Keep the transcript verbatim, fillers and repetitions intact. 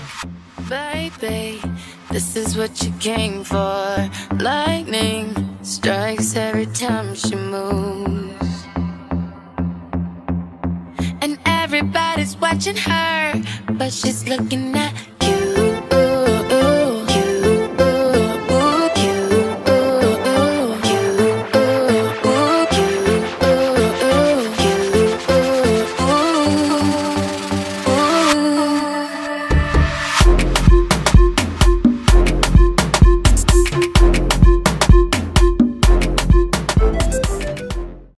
Baby, this is what you came for. Lightning strikes every time she moves, and everybody's watching her, but she's looking at